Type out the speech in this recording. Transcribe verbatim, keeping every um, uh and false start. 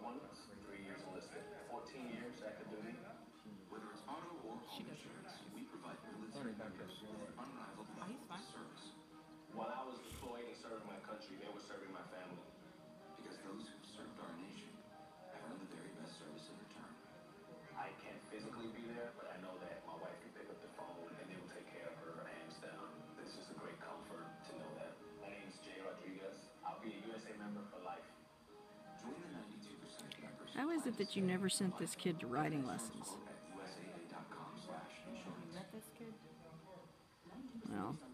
one, three years enlisted, fourteen years active duty. Whether it's auto or home insurance, we provide military members with unrivaled level of service. While I was deployed and serving my country, they were serving my family. Because those who've served our nation have earned the very best service in return. I can't physically be there, but I know that my wife can pick up the phone and they will take care of her hands down. It's just a great comfort to know that. My name is Jay Rodriguez. I'll be a U S A member for life. Join the ninety-two percent of members. How is it that you never sent this kid to writing lessons? At U S A A dot com slash insurance. Met this kid? Well,